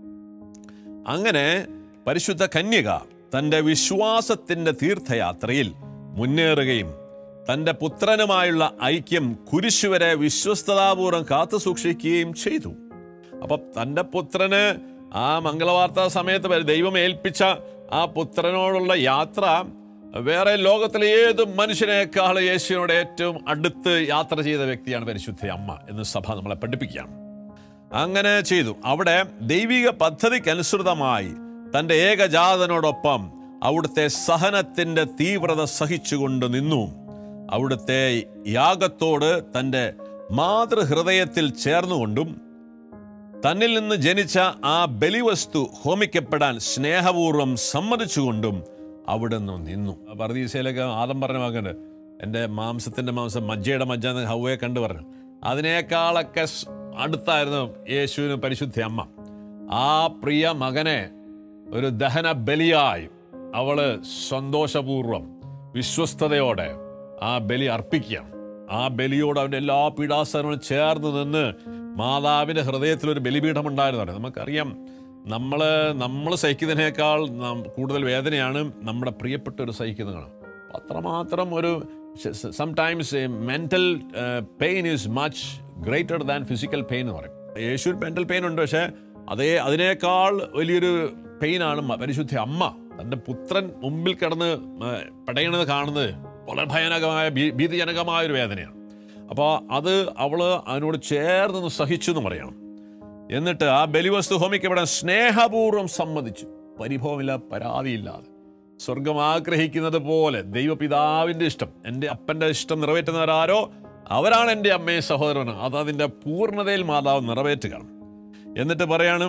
അങ്ങനെ പരിശുദ്ധ കന്യക തൻ്റെ വിശ്വാസത്തിൻ്റെ തീർത്ഥയാത്രയിൽ മുന്നേറുകയും തൻ്റെ പുത്രനുമായുള്ള ഐക്യം കുരിശുവരെ വിശ്വസ്തതാപൂർവ്വം കാത്തു സൂക്ഷിക്കുകയും ചെയ്തു. അപ്പം തൻ്റെ പുത്രന് ആ മംഗളവാർത്താ സമയത്ത് ദൈവം ഏൽപ്പിച്ച ആ പുത്രനോടുള്ള യാത്ര വേറെ ലോകത്തിലെ ഏത് മനുഷ്യനേക്കാൾ യേശുവിനോട് ഏറ്റവും അടുത്ത് യാത്ര ചെയ്ത വ്യക്തിയാണ് പരിശുദ്ധ അമ്മ എന്ന് സഭ നമ്മളെ പഠിപ്പിക്കുകയാണ്. അങ്ങനെ ചെയ്തു. അവിടെ ദൈവിക പദ്ധതിക്കനുസൃതമായി തൻ്റെ ഏകജാതനോടൊപ്പം അവിടുത്തെ സഹനത്തിൻ്റെ തീവ്രത സഹിച്ചുകൊണ്ട് നിന്നു. അവിടുത്തെ യാഗത്തോട് തൻ്റെ മാതൃഹൃദയത്തിൽ ചേർന്നുകൊണ്ടും തന്നിൽ നിന്ന് ജനിച്ച ആ ബലിവസ്തു ഹോമിക്കപ്പെടാൻ സ്നേഹപൂർവ്വം സമ്മതിച്ചുകൊണ്ടും അവിടുന്ന് നിന്നു. പർദീസയിലൊക്കെ ആദം പറഞ്ഞ വാക്കുണ്ട്, എൻ്റെ മാംസത്തിൻ്റെ മാംസം മജ്ജയുടെ മജ്ജ എന്ന് ഹവ്വയെ കണ്ടു പറഞ്ഞു. അതിനേക്കാളൊക്കെ അടുത്തായിരുന്നു യേശുവിന് പരിശുദ്ധ അമ്മ. ആ പ്രിയ മകനെ ഒരു ദഹന ബലിയായി അവള് സന്തോഷപൂർവ്വം വിശ്വസ്തയോടെ ആ ബലി അർപ്പിക്കുകയാണ്. ആ ബലിയോട് അവൻ്റെ എല്ലാ പീഡാസനങ്ങളും ചേർന്ന് നിന്ന് മാതാവിൻ്റെ ഹൃദയത്തിലൊരു ബലിപീഠം ഉണ്ടായിരുന്നതാണ്. നമുക്കറിയാം, നമ്മൾ സഹിക്കുന്നതിനേക്കാൾ കൂടുതൽ വേദനയാണ് നമ്മുടെ പ്രിയപ്പെട്ടവർ സഹിക്കുന്നതാണ്. അത്രമാത്രം ഒരു sometimes mental pain is much greater than physical pain എന്ന് പറയും. യേശു മെൻ്റൽ പെയിൻ ഉണ്ട്, പക്ഷേ അതിനേക്കാൾ വലിയൊരു പെയിനാണ് പരിശുദ്ധ അമ്മ തൻ്റെ പുത്രൻ മുമ്പിൽ കിടന്ന് പടയണത് കാണുന്നത്. വളരെ ഭയാനകമായ ഭീതിജനകമായൊരു വേദനയാണ്. അപ്പോൾ അത് അവൾ അതിനോട് ചേർന്ന് സഹിച്ചു എന്ന് പറയണം. എന്നിട്ട് ആ ബലിവസ്തു ഹോമിക്കപ്പെടാൻ സ്നേഹപൂർവ്വം സമ്മതിച്ചു, പരിഭവമില്ല, പരാതിയില്ലാതെ. സ്വർഗം ആഗ്രഹിക്കുന്നത് പോലെ ദൈവപിതാവിൻ്റെ ഇഷ്ടം, എൻ്റെ അപ്പൻ്റെ ഇഷ്ടം നിറവേറ്റുന്നവരാരോ അവരാണ് എൻ്റെ അമ്മയും സഹോദരനും. അതിൻ്റെ പൂർണ്ണതയിൽ മാതാവ് നിറവേറ്റുകയാണ്. എന്നിട്ട് പറയാണ്,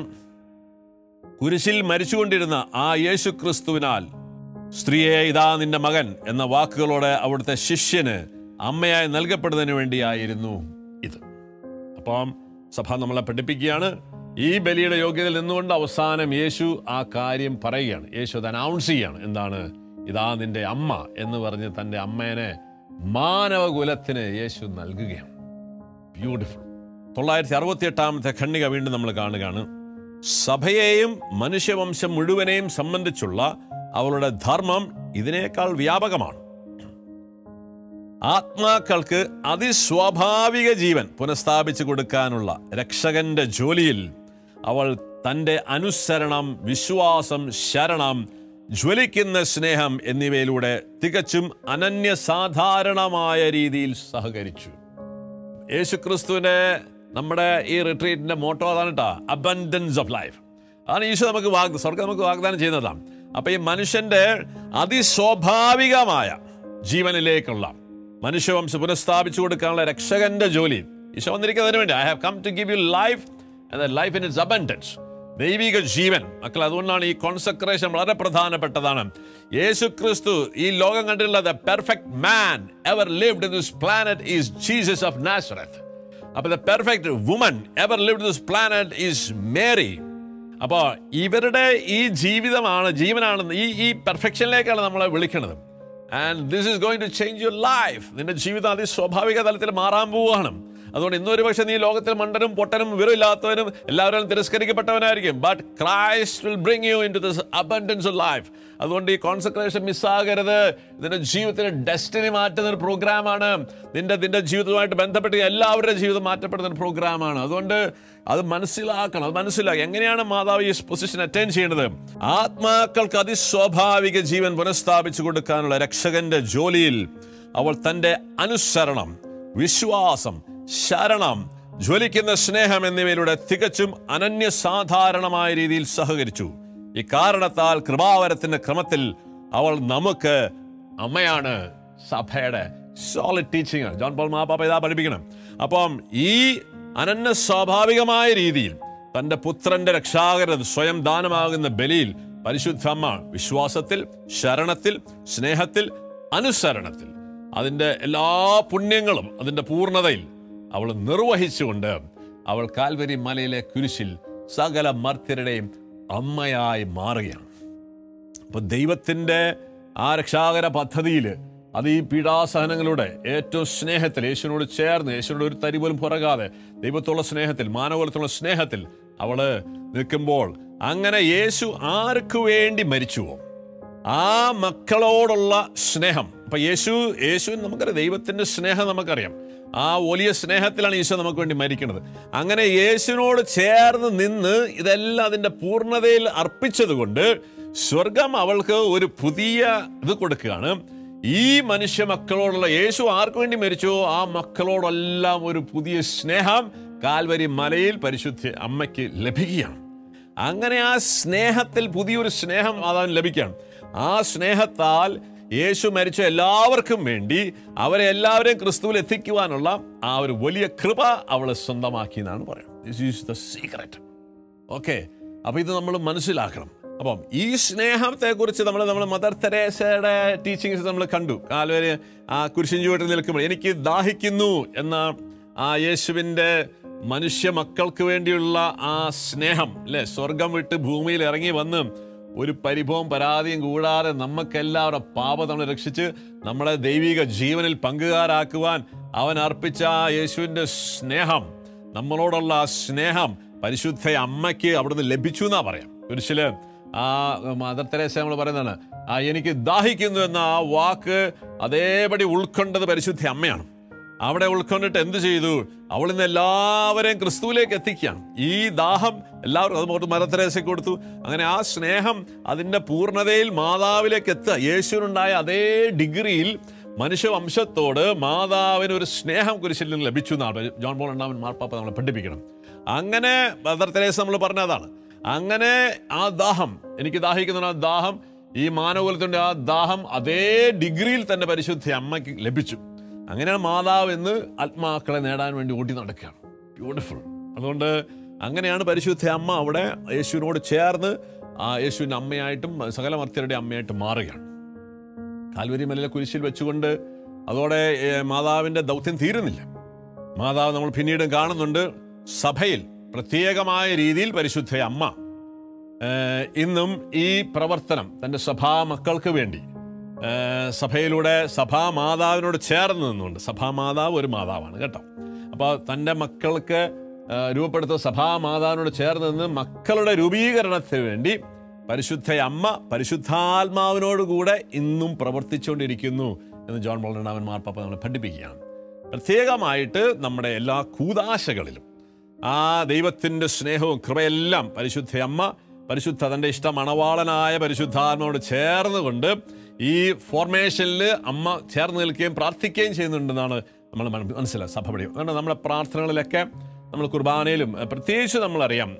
കുരിശിൽ മരിച്ചുകൊണ്ടിരുന്ന ആ യേശു ക്രിസ്തുവിനാൽ സ്ത്രീയെ ഇതാ നിന്റെ മകൻ എന്ന വാക്കുകളോടെ അവിടുത്തെ ശിഷ്യന് അമ്മയായി നൽകപ്പെടുന്നതിന് വേണ്ടിയായിരുന്നു ഇത്. അപ്പം സഭ നമ്മളെ പഠിപ്പിക്കുകയാണ്, ഈ ബലിയുടെ യോഗ്യതയിൽ നിന്നുകൊണ്ട് അവസാനം യേശു ആ കാര്യം പറയുകയാണ്. യേശു അത് അനൗൺസ് ചെയ്യാണ്. എന്താണ്? ഇതാ നിന്റെ അമ്മ എന്ന് പറഞ്ഞ് തൻ്റെ അമ്മേനെ മാനവകുലത്തിന് യേശു നൽകുകയാണ്. ബ്യൂട്ടിഫുൾ. 968 ഖണ്ഡിക വീണ്ടും നമ്മൾ കാണുകയാണ്. സഭയെയും മനുഷ്യവംശം മുഴുവനെയും സംബന്ധിച്ചുള്ള അവളുടെ ധർമ്മം ഇതിനേക്കാൾ വ്യാപകമാണ്. ആത്മാക്കൾക്ക് അതിസ്വാഭാവിക ജീവൻ പുനഃസ്ഥാപിച്ചു കൊടുക്കാനുള്ള രക്ഷകന്റെ ജോലിയിൽ അവൾ തൻ്റെ അനുസരണം, വിശ്വാസം, ശരണം, ജ്വലിക്കുന്ന സ്നേഹം എന്നിവയിലൂടെ തികച്ചും അനന്യസാധാരണമായ രീതിയിൽ സഹകരിച്ചു. യേശുക്രിസ്തുവിന്റെ നമ്മുടെ ഈ റിട്രീറ്റിന്റെ മോട്ടോ അതാണ് കേട്ടോ, അബൻഡൻസ് ഓഫ് ലൈഫ്. അതാണ് ഈശോ നമുക്ക് സ്വർഗ്ഗം നമുക്ക് വാഗ്ദാനം ചെയ്യുന്നതാണ്. അപ്പൊ ഈ മനുഷ്യന്റെ അതിസ്വാഭാവികമായ ജീവനിലേക്കുള്ള മനുഷ്യവംശം പുനഃസ്ഥാപിച്ചു കൊടുക്കാനുള്ള രക്ഷകന്റെ ജോലി ഈശോ വന്നിരിക്കുന്നതിന് വേണ്ടി. I have come to give you life and that life in its abundance. ദൈവിക ജീവൻ മക്കൾ. അതുകൊണ്ടാണ് ഈ കോൺസെക്രേഷൻ വളരെ പ്രധാനപ്പെട്ടതാണ്. യേശു ക്രിസ്തു ഈ ലോകം കണ്ടിട്ടുള്ള the perfect man ever lived in this planet is Jesus of Nazareth. അപ്പൊ the perfect woman ever lived this planet is Mary. അപ്പോൾ ഇവരുടെ ഈ ജീവനാണ് ഈ പെർഫെക്ഷനിലേക്കാണ് നമ്മളെ വിളിക്കുന്നത്. And this is going to change your life. നിന്റെ ജീവിതം അതിസ്വാഭാവിക തലത്തിൽ മാറാൻ പോവുകയാണ്. അതുകൊണ്ട് ഇന്നൊരു പക്ഷേ നീ ലോകത്തിൽ മണ്ടനും പൊട്ടനും വിവരമില്ലാത്തവനും എല്ലാവരും തിരസ്കരിക്കപ്പെട്ടവനായിരിക്കും. But Christ will bring you in to this abundance of life. അതുകൊണ്ട് ഈ കോൺസെൻട്രേഷൻ മിസ്സാകരുത്. നിന്റെ ജീവിതത്തിന്റെ ഡെസ്റ്റിനി മാറ്റുന്ന ഒരു പ്രോഗ്രാമാണ്. നിന്റെ ജീവിതവുമായിട്ട് ബന്ധപ്പെട്ട് എല്ലാവരുടെ ജീവിതം മാറ്റപ്പെടുന്ന ഒരു പ്രോഗ്രാമാണ്. അതുകൊണ്ട് അത് മനസ്സിലാക്കണം. അത് മനസ്സിലാക്കി എങ്ങനെയാണ് മാതാവ് ഈ പൊസിഷൻ അറ്റൈൻ ചെയ്യേണ്ടത്. ആത്മാക്കൾക്ക് അതിസ്വാഭാവിക ജീവൻ പുനഃസ്ഥാപിച്ചു കൊടുക്കാനുള്ള രക്ഷകന്റെ ജോലിയിൽ അവൾ തന്റെ അനുസരണം, വിശ്വാസം, ശരണം, ജ്വലിക്കുന്ന സ്നേഹം എന്നിവയിലൂടെ തികച്ചും അനന്യസാധാരണമായ രീതിയിൽ സഹകരിച്ചു. ഈ കാരണത്താൽ കൃപാവരത്തിന്റെ ക്രമത്തിൽ അവൾ നമുക്ക് അമ്മയാണ്. സഭയുടെ സോളിഡ് ടീച്ചിങ് ജോൺ പോൾ മാർപ്പാപ്പ ഇതാ പഠിപ്പിക്കണം. അപ്പം ഈ അനന്യ സ്വാഭാവികമായ രീതിയിൽ തന്റെ പുത്രന്റെ രക്ഷാകരത സ്വയം ദാനമാകുന്ന ബലിയിൽ പരിശുദ്ധ അമ്മ വിശ്വാസത്തിൽ, ശരണത്തിൽ, സ്നേഹത്തിൽ, അനുസരണത്തിൽ അതിൻ്റെ എല്ലാ പുണ്യങ്ങളും അതിൻ്റെ പൂർണ്ണതയിൽ അവൾ നിർവഹിച്ചുകൊണ്ട് അവൾ കാൽവരി മലയിലെ കുരിശിൽ സകല മർത്യരുടെയും അമ്മയായി മാറുകയാണ്. അപ്പൊ ദൈവത്തിൻ്റെ ആ രക്ഷാകര പദ്ധതിയിൽ അത് ഈ പീഡാസഹനങ്ങളുടെ ഏറ്റവും സ്നേഹത്തിൽ യേശുവിനോട് ചേർന്ന്, യേശുവിനോട് ഒരു തരി പോലും പുറകാതെ ദൈവത്തോടുള്ള സ്നേഹത്തിൽ, മാനവകുലത്തോടുള്ള സ്നേഹത്തിൽ അവള് നിൽക്കുമ്പോൾ, അങ്ങനെ യേശു ആർക്കു വേണ്ടി മരിച്ചുവോ ആ മക്കളോടുള്ള സ്നേഹം. അപ്പൊ യേശു നമുക്കറിയാം, ദൈവത്തിന്റെ സ്നേഹം നമുക്കറിയാം. ആ വലിയ സ്നേഹത്തിലാണ് ഈശോ നമുക്ക് വേണ്ടി മരിക്കുന്നത്. അങ്ങനെ യേശുവിനോട് ചേർന്ന് നിന്ന് ഇതെല്ലാം അതിൻ്റെ പൂർണ്ണതയിൽ അർപ്പിച്ചതുകൊണ്ട് സ്വർഗം അവൾക്ക് ഒരു പുതിയ ഇത് കൊടുക്കുകയാണ്. ഈ മനുഷ്യ മക്കളോടുള്ള, യേശു ആർക്കു വേണ്ടി മരിച്ചോ ആ മക്കളോടെല്ലാം ഒരു പുതിയ സ്നേഹം കാൽവരി മലയിൽ പരിശുദ്ധ അമ്മയ്ക്ക് ലഭിക്കുകയാണ്. അങ്ങനെ ആ സ്നേഹത്തിൽ പുതിയൊരു സ്നേഹം അതാണ് ലഭിക്കുകയാണ്. ആ സ്നേഹത്താൽ യേശു മരിച്ച എല്ലാവർക്കും വേണ്ടി അവരെ എല്ലാവരെയും ക്രിസ്തുവിൽ എത്തിക്കുവാനുള്ള ആ ഒരു വലിയ കൃപ അവളെ സ്വന്തമാക്കി എന്നാണ് പറയുന്നത്. This is the secret. Okay, അപ്പൊ ഇത് നമ്മൾ മനസ്സിലാക്കണം. അപ്പം ഈ സ്നേഹത്തെക്കുറിച്ച് നമ്മൾ മദർ തെരേസയുടെ ടീച്ചിങ്സ് നമ്മൾ കണ്ടു. കാൽവരി ആ കുരിശിൻ ചുവട്ടിൽ നിൽക്കുമ്പോൾ എനിക്ക് ദാഹിക്കുന്നു എന്ന ആ യേശുവിൻ്റെ മനുഷ്യ മക്കൾക്ക് വേണ്ടിയുള്ള ആ സ്നേഹം അല്ലെ, സ്വർഗം വിട്ട് ഭൂമിയിൽ ഇറങ്ങി വന്ന് ഒരു പരിഭവം പരാതിയും കൂടാതെ നമുക്കെല്ലാവരുടെ പാപം നമ്മൾ രക്ഷിച്ച് നമ്മളെ ദൈവിക ജീവനിൽ പങ്കുകാരാക്കുവാൻ അവൻ അർപ്പിച്ച ആ യേശുവിൻ്റെ സ്നേഹം, നമ്മളോടുള്ള ആ സ്നേഹം പരിശുദ്ധ അമ്മയ്ക്ക് അവിടുന്ന് ലഭിച്ചു എന്നാ പറയാം. കുരിശില് ആ മദർ തെരേസ നമ്മൾ പറയുന്നതാണ്, ആ എനിക്ക് ദാഹിക്കുന്നു എന്ന ആ വാക്ക് അതേപടി ഉൾക്കൊണ്ടത് പരിശുദ്ധ അമ്മയാണ്. അവിടെ ഉൾക്കൊണ്ടിട്ട് എന്ത് ചെയ്തു? അവൾ ഇന്ന് എല്ലാവരെയും ക്രിസ്തുവിലേക്ക് എത്തിക്കുകയാണ്. ഈ ദാഹം എല്ലാവരും അത് മദർ തെരേസയ്ക്ക് കൊടുത്തു. അങ്ങനെ ആ സ്നേഹം അതിൻ്റെ പൂർണ്ണതയിൽ മാതാവിലേക്ക് എത്തുക. യേശുവിനുണ്ടായ അതേ ഡിഗ്രിയിൽ മനുഷ്യവംശത്തോട് മാതാവിന് ഒരു സ്നേഹം കുരിശിൽ നിന്ന് ലഭിച്ചു എന്നാണ് ജോൺ പോൾ രണ്ടാമൻ മാർപ്പാപ്പ നമ്മളെ പഠിപ്പിക്കണം. അങ്ങനെ മദർ തെരേസ നമ്മൾ പറഞ്ഞതാണ്. അങ്ങനെ ആ ദാഹം, എനിക്ക് ദാഹിക്കുന്ന ആ ദാഹം, ഈ മാനവകുലത്തിൻ്റെ ആ ദാഹം അതേ ഡിഗ്രിയിൽ തന്നെ പരിശുദ്ധ അമ്മയ്ക്ക് ലഭിച്ചു. അങ്ങനെയാണ് മാതാവ് എന്ന് ആത്മാക്കളെ നേടാൻ വേണ്ടി ഓടി നടക്കുകയാണ്. ബ്യൂട്ടിഫുൾ. അതുകൊണ്ട് അങ്ങനെയാണ് പരിശുദ്ധ അമ്മ അവിടെ യേശുവിനോട് ചേർന്ന് ആ യേശുവിൻ്റെ അമ്മയായിട്ടും സകല മർത്യരുടെ അമ്മയായിട്ടും മാറുകയാണ്. കാൽവരി മലയിലെ കുരിശിൽ വെച്ചുകൊണ്ട് അതോടെ മാതാവിൻ്റെ ദൗത്യം തീരുന്നില്ല. മാതാവ് നമ്മൾ പിന്നീട് കാണുന്നുണ്ട് സഭയിൽ പ്രത്യേകമായ രീതിയിൽ പരിശുദ്ധ അമ്മ ഇന്നും ഈ പ്രവർത്തനം തൻ്റെ സഭാ മക്കൾക്ക് വേണ്ടി സഭയിലൂടെ സഭാമാതാവിനോട് ചേർന്ന് നിന്നുകൊണ്ട്, സഭാമാതാവ് ഒരു മാതാവാണ് കേട്ടോ. അപ്പോൾ തൻ്റെ മക്കൾക്ക് രൂപപ്പെടുത്തുന്ന സഭാമാതാവിനോട് ചേർന്ന് നിന്ന് മക്കളുടെ രൂപീകരണത്തിന് വേണ്ടി പരിശുദ്ധ അമ്മ പരിശുദ്ധാത്മാവിനോടുകൂടെ ഇന്നും പ്രവർത്തിച്ചുകൊണ്ടിരിക്കുന്നു എന്ന് ജോൺ പോൾ രണ്ടാമൻ മാർപ്പാപ്പ നമ്മളെ പഠിപ്പിക്കുകയാണ്. പ്രത്യേകമായിട്ട് നമ്മുടെ എല്ലാ കൂദാശകളിലും ആ ദൈവത്തിൻ്റെ സ്നേഹവും കൃപയെല്ലാം പരിശുദ്ധ അമ്മ തൻ്റെ ഇഷ്ട മണവാളനായ പരിശുദ്ധാത്മാവോട് ചേർന്നുകൊണ്ട് ഈ ഫോർമേഷനിൽ അമ്മ ചേർന്ന് നിൽക്കുകയും പ്രാർത്ഥിക്കുകയും ചെയ്യുന്നുണ്ടെന്നാണ് നമ്മൾ മനസ്സിലാക്കുക. സഭ പഠിക്കും. അതുകൊണ്ട് നമ്മുടെ പ്രാർത്ഥനകളിലൊക്കെ നമ്മൾ കുർബാനയിലും പ്രത്യേകിച്ച് നമ്മളറിയാം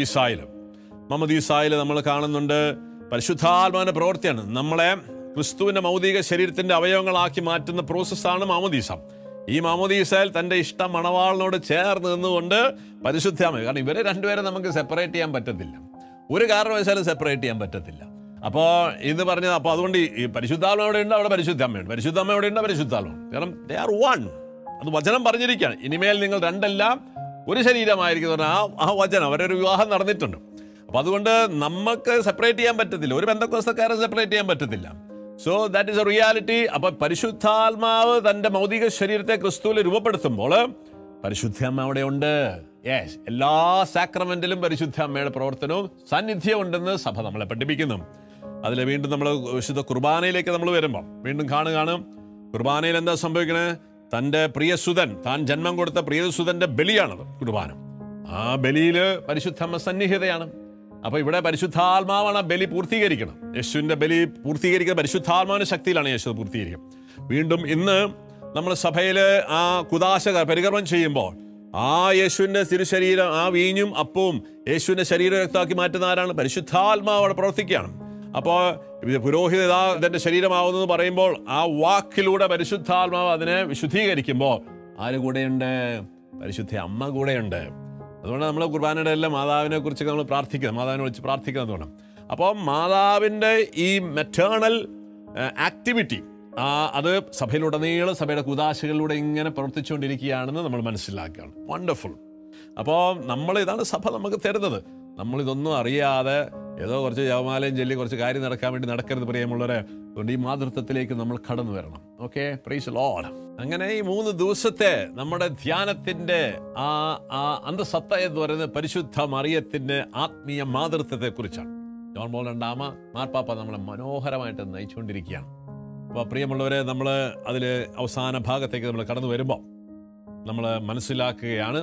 മാമോദീസായിൽ നമ്മൾ കാണുന്നുണ്ട് പരിശുദ്ധാത്മാവിൻ്റെ പ്രവൃത്തിയാണ്. നമ്മളെ ക്രിസ്തുവിൻ്റെ മൗതിക ശരീരത്തിൻ്റെ അവയവങ്ങളാക്കി മാറ്റുന്ന പ്രോസസ്സാണ് മാമോദീസ. ഈ മാമോദീസയിൽ തൻ്റെ ഇഷ്ട മണവാളിനോട് ചേർന്ന് നിന്നുകൊണ്ട് പരിശുദ്ധാത്മ, കാരണം ഇവരെ രണ്ടുപേരെ നമുക്ക് സെപ്പറേറ്റ് ചെയ്യാൻ പറ്റത്തില്ല, ഒരു കാരണവശാലും സെപ്പറേറ്റ് ചെയ്യാൻ പറ്റത്തില്ല. അപ്പോൾ ഇത് പറഞ്ഞത്, അപ്പോൾ അതുകൊണ്ട് ഈ പരിശുദ്ധാത്മ എവിടെ ഉണ്ട്, അവിടെ പരിശുദ്ധാമ്മയുണ്ട്, പരിശുദ്ധാമ്മ എവിടെ ഉണ്ട്, പരിശുദ്ധാത്മ. കാരണം ദേ ആർ വൺ. അത് വചനം പറഞ്ഞിരിക്കുകയാണ്. ഇനിമേൽ നിങ്ങൾ രണ്ടെല്ലാം ഒരു ശരീരമായിരിക്കും. ആ വചനം അവരൊരു വിവാഹം നടന്നിട്ടുണ്ട്. അപ്പോൾ അതുകൊണ്ട് നമുക്ക് സെപ്പറേറ്റ് ചെയ്യാൻ പറ്റത്തില്ല, ഒരു ബന്ധക്കോസ്തക്കാരെ സെപ്പറേറ്റ് ചെയ്യാൻ പറ്റത്തില്ല. So that is a reality. അപ്പോൾ പരിശുദ്ധാത്മാവ് തൻ്റെ മൗതിക ശരീരത്തെ ക്രിസ്തുവിൽ രൂപപ്പെടുത്തുമ്പോൾ പരിശുദ്ധാമ്മ അവിടെ ഉണ്ട്. യെസ്, എല്ലാ സാക്രമെന്റിലും പരിശുദ്ധ അമ്മയുടെ പ്രവർത്തനവും സാന്നിധ്യം ഉണ്ടെന്ന് സഭ നമ്മളെ പഠിപ്പിക്കുന്നു. അതിൽ വീണ്ടും നമ്മൾ വിശുദ്ധ കുർബാനയിലേക്ക് നമ്മൾ വരുമ്പോൾ വീണ്ടും കാണുകയാണ് കുർബാനയിൽ എന്താ സംഭവിക്കണേ. തൻ്റെ പ്രിയസുതൻ, താൻ ജന്മം കൊടുത്ത പ്രിയസുതൻ്റെ ബലിയാണത് കുർബാന. ആ ബലിയിൽ പരിശുദ്ധമ്മ സന്നിഹിതയാണ്. അപ്പോൾ ഇവിടെ പരിശുദ്ധാത്മാവാണ് ആ ബലി പൂർത്തീകരിക്കണം. യേശുവിൻ്റെ ബലി പൂർത്തീകരിക്കുന്ന പരിശുദ്ധാത്മാവിൻ്റെ ശക്തിയിലാണ് യേശു പൂർത്തീകരിക്കുക. വീണ്ടും ഇന്ന് നമ്മൾ സഭയിൽ ആ കുദാശ പരികർമ്മം ചെയ്യുമ്പോൾ ആ യേശുവിൻ്റെ തിരുശരീരം, ആ വീഞ്ഞും അപ്പവും യേശുവിൻ്റെ ശരീരം രക്തമാക്കി മാറ്റുന്ന ആരാണ്? പരിശുദ്ധാത്മാവ് അവിടെ പ്രവർത്തിക്കുകയാണ്. അപ്പോൾ പുരോഹിത ഇതിൻ്റെ ശരീരമാവുന്നത് പറയുമ്പോൾ ആ വാക്കിലൂടെ പരിശുദ്ധാത്മാവ് അതിനെ വിശുദ്ധീകരിക്കുമ്പോൾ ആര് കൂടെയുണ്ട്? പരിശുദ്ധ അമ്മ കൂടെയുണ്ട്. അതുകൊണ്ട് നമ്മൾ കുർബാനയുടെ എല്ലാം മാതാവിനെ കുറിച്ചൊക്കെ നമ്മൾ പ്രാർത്ഥിക്കുന്നത്, മാതാവിനെ വിളിച്ച് പ്രാർത്ഥിക്കുന്നതുകൊണ്ട്. അപ്പോൾ മാതാവിൻ്റെ ഈ മെറ്റേണൽ ആക്ടിവിറ്റി അത് സഭയിലുടനീളം സഭയുടെ കുദാശകളിലൂടെ ഇങ്ങനെ പ്രവർത്തിച്ചുകൊണ്ടിരിക്കുകയാണെന്ന് നമ്മൾ മനസ്സിലാക്കുകയാണ്. വണ്ടർഫുൾ. അപ്പോൾ ഇതാണ് സഭ നമുക്ക് തരുന്നത്. നമ്മളിതൊന്നും അറിയാതെ ഏതോ കുറച്ച് ജപമാലയും ചൊല്ലി കുറച്ച് കാര്യം നടക്കാൻ വേണ്ടി നടക്കരുത് പ്രിയമുള്ളവരെ. അതുകൊണ്ട് ഈ മാതൃത്വത്തിലേക്ക് നമ്മൾ കടന്നു വരണം. Okay, praise Lord. അങ്ങനെ ഈ 3 ദിവസത്തെ നമ്മുടെ ധ്യാനത്തിൻ്റെ ആ അന്തസത്ത എന്ന് പറയുന്നത് പരിശുദ്ധ മറിയത്തിൻ്റെ ആത്മീയ മാതൃത്വത്തെക്കുറിച്ചാണ്. ജോൺ പോൾ രണ്ടാമ മാർപ്പാപ്പ നമ്മളെ മനോഹരമായിട്ട് നയിച്ചുകൊണ്ടിരിക്കുകയാണ്. അപ്പോൾ പ്രിയമുള്ളവരെ, നമ്മൾ അതിൽ അവസാന ഭാഗത്തേക്ക് നമ്മൾ കടന്നു വരുമ്പോൾ നമ്മൾ മനസ്സിലാക്കുകയാണ്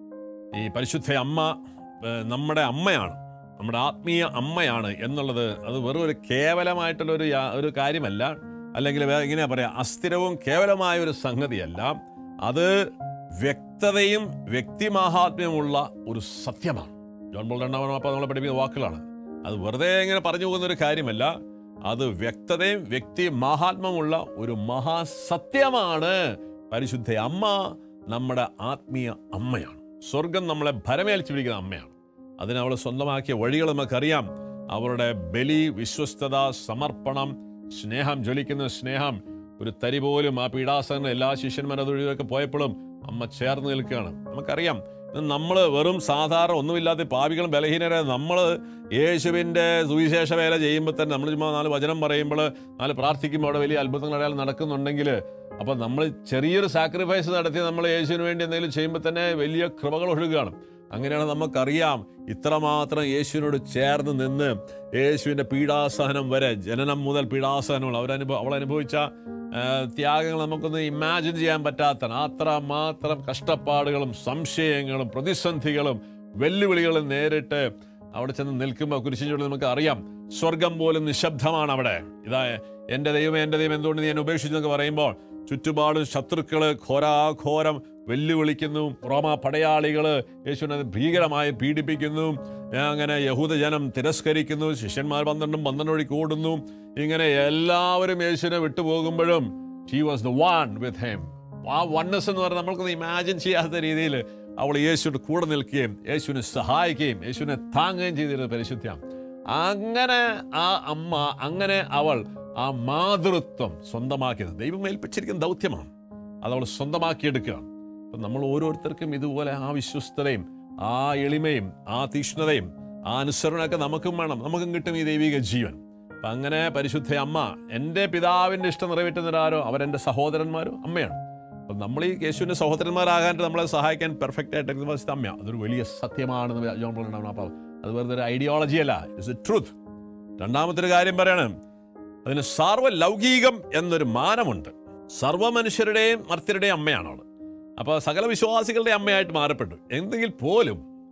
ഈ പരിശുദ്ധ അമ്മ നമ്മുടെ അമ്മയാണ്, നമ്മുടെ ആത്മീയ അമ്മയാണ് എന്നുള്ളത്. അത് വെറും ഒരു കേവലമായിട്ടുള്ളൊരു കാര്യമല്ല, അല്ലെങ്കിൽ ഇങ്ങനെ പറയാം, അസ്ഥിരവും കേവലമായ ഒരു സംഗതിയല്ല. അത് വ്യക്തതയും വ്യക്തിമാഹാത്മ്യമുള്ള ഒരു സത്യമാണ്. ജോൺ പോൾ രണ്ടാമൻ മാർപ്പാപ്പ നമ്മളെ പഠിപ്പിക്കുന്ന വാക്കുകളാണ്. അത് വെറുതെ ഇങ്ങനെ പറഞ്ഞു പോകുന്നൊരു കാര്യമല്ല. അത് വ്യക്തതയും വ്യക്തി മഹാത്മ്യമുള്ള ഒരു മഹാസത്യമാണ്. പരിശുദ്ധ അമ്മ നമ്മുടെ ആത്മീയ അമ്മയാണ്. സ്വർഗം നമ്മളെ ഭരമേൽച്ചു പിടിക്കുന്ന അമ്മയാണ്. അതിനവൾ സ്വന്തമാക്കിയ വഴികൾ നമുക്കറിയാം. അവരുടെ ബലി, വിശ്വസ്തത, സമർപ്പണം, സ്നേഹം, ജ്വലിക്കുന്ന സ്നേഹം. ഒരു തരി പോലും ആ പീഡാസന എല്ലാ ശിഷ്യന്മാരതൊഴിവൊക്കെ പോയപ്പോഴും അമ്മ ചേർന്ന് നിൽക്കുകയാണ്. നമുക്കറിയാം, നമ്മൾ വെറും സാധാരണ ഒന്നുമില്ലാത്ത പാപികളും ബലഹീനരെ നമ്മൾ യേശുവിൻ്റെ സുവിശേഷ വേല ചെയ്യുമ്പോൾ തന്നെ നമ്മൾ ചുമ്മാ 4 വചനം പറയുമ്പോൾ 4 പ്രാർത്ഥിക്കുമ്പോൾ അവിടെ വലിയ അത്ഭുതങ്ങൾ നടക്കുന്നുണ്ടെങ്കിൽ, അപ്പോൾ നമ്മൾ ചെറിയൊരു സാക്രിഫൈസ് നടത്തി നമ്മൾ യേശുവിന് വേണ്ടി എന്തെങ്കിലും ചെയ്യുമ്പോൾ തന്നെ വലിയ കൃപകൾ ഒഴുകുകയാണ്. അങ്ങനെയാണ് നമുക്കറിയാം ഇത്രമാത്രം യേശുവിനോട് ചേർന്ന് നിന്ന് യേശുവിൻ്റെ പീഡാസഹനം വരെ, ജനനം മുതൽ പീഡാസഹനങ്ങൾ അവൾ അനുഭവിച്ച ത്യാഗങ്ങൾ നമുക്കൊന്ന് ഇമാജിൻ ചെയ്യാൻ പറ്റാത്ത അത്രമാത്രം കഷ്ടപ്പാടുകളും സംശയങ്ങളും പ്രതിസന്ധികളും വെല്ലുവിളികളും നേരിട്ട് അവിടെ ചെന്ന് നിൽക്കുമ്പോൾ കുരിശിനോട് നമുക്ക് അറിയാം സ്വർഗം പോലും നിശബ്ദമാണ് അവിടെ. ഇതാ എൻ്റെ ദൈവം എന്തുകൊണ്ട് നീ എന്നെ ഉപേക്ഷിച്ചു എന്നൊക്കെ പറയുമ്പോൾ ചുറ്റുപാടും ശത്രുക്കൾ ഘോരാഘോരം വെല്ലുവിളിക്കുന്നു. റോമ പടയാളികൾ യേശുവിനെ ഭീകരമായി പീഡിപ്പിക്കുന്നു. അങ്ങനെ യഹൂദജനം തിരസ്കരിക്കുന്നു. ശിഷ്യന്മാർ 12 വഴിക്ക് ഓടുന്നു. ഇങ്ങനെ എല്ലാവരും യേശുവിനെ വിട്ടുപോകുമ്പോഴും she was the one with him. ആ വൺനെസ് എന്ന് പറഞ്ഞാൽ നമ്മൾക്കൊന്ന് ഇമാജിൻ ചെയ്യാത്ത രീതിയിൽ അവൾ യേശുവിൻ്റെ കൂടെ നിൽക്കുകയും യേശുവിനെ സഹായിക്കുകയും യേശുവിനെ താങ്ങുകയും ചെയ്തിരുന്നത് പരിശുദ്ധമാണ്. അങ്ങനെ ആ അമ്മ, അങ്ങനെ അവൾ ആ മാതൃത്വം സ്വന്തമാക്കിയത് ദൈവം ഏൽപ്പിച്ചിരിക്കുന്ന ദൗത്യമാണ്. അതവൾ സ്വന്തമാക്കിയെടുക്കുകയാണ്. അപ്പം നമ്മൾ ഓരോരുത്തർക്കും ഇതുപോലെ ആ വിശ്വസ്തതയും ആ എളിമയും ആ തീക്ഷ്ണതയും ആ അനുസരണമൊക്കെ നമുക്കും വേണം. നമുക്കും കിട്ടും ഈ ദൈവിക ജീവൻ. അപ്പം അങ്ങനെ പരിശുദ്ധ അമ്മ, എൻ്റെ പിതാവിൻ്റെ ഇഷ്ടം നിറവേറ്റുന്നവരാരോ അവരെൻ്റെ സഹോദരന്മാരും അമ്മയാണ്. അപ്പം നമ്മൾ ഈ യേശുവിൻ്റെ സഹോദരന്മാരാകാനായിട്ട് നമ്മളെ സഹായിക്കാൻ പെർഫെക്റ്റ് ആയിട്ട് പരിശുദ്ധ അമ്മ. അതൊരു വലിയ സത്യമാണെന്ന് ജോൺ പോൾ ഉണ്ടാവണം. അപ്പം അത് വെറുതെ ഒരു ഐഡിയോളജി അല്ല, ഇറ്റ്സ് എ ട്രൂത്ത്. രണ്ടാമത്തെ ഒരു കാര്യം പറയാണ്, അതിന് സാർവലൗകികം എന്നൊരു മാനമുണ്ട്. സർവ്വ മനുഷ്യരുടെയും മർത്യരുടെയും അമ്മയാണ് അവൾ. അപ്പോൾ സകല വിശ്വാസികളുടെ അമ്മയായിട്ട് മാറപ്പെട്ടു. എന്തെങ്കിൽ പോലും